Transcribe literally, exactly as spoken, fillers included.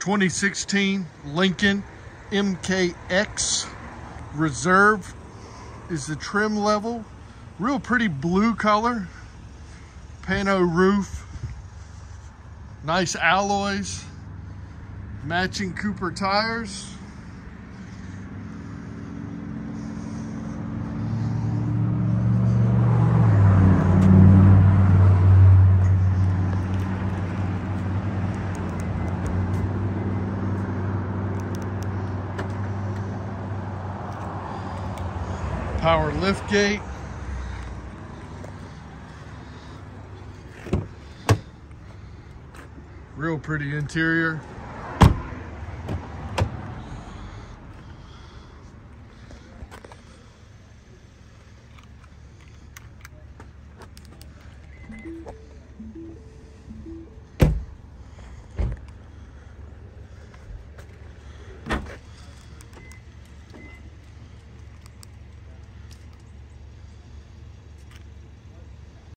twenty sixteen Lincoln M K X Reserve is the trim level. Real pretty blue color. Pano roof. Nice alloys. Matching Cooper tires. Power lift gate. Real pretty interior.